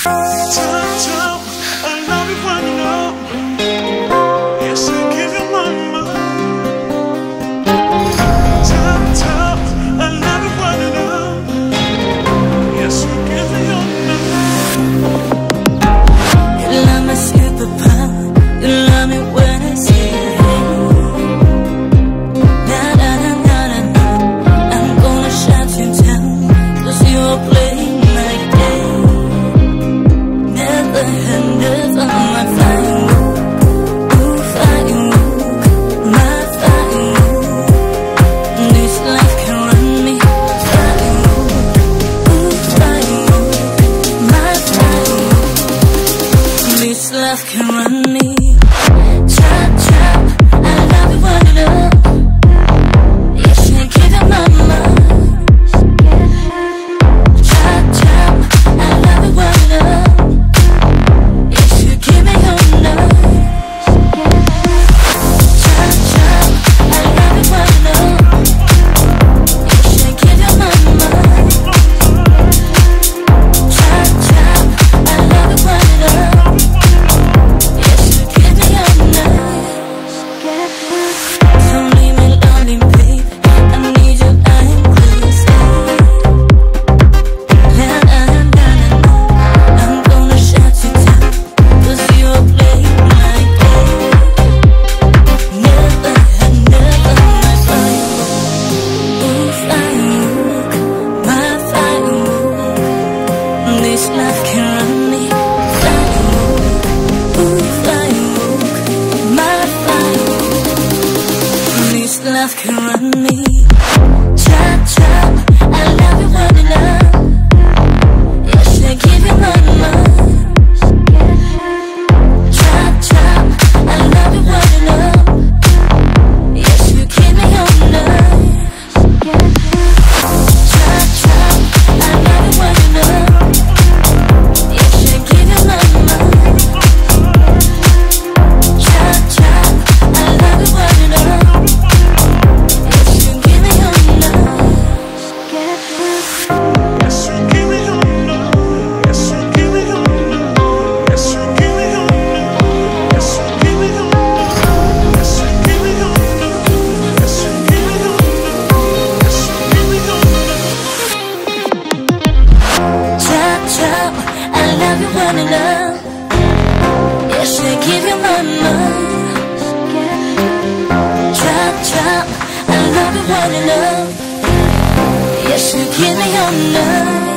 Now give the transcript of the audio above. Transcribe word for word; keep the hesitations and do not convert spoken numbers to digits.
Love can run me. Chop, chop, I love you, what it up. You should give it my mind. Chop, chop, I love you, what it up. You should give me your love. Chop, chop, I love you, what it up. You should give it my mind. Chop, chop, I love you, what it up. This love can run me. Ooh, flying, my flying. This love can run me. Chop, chop, I love you, what it love. You should give you my mind. Chop, chop, I love you, what it love. You should give me your love. Chop, chop, I love you, what it love. I love you, what I love. Yes, I give you my mind. Chop, chop, I love you, what I love. Yes, you give me your love.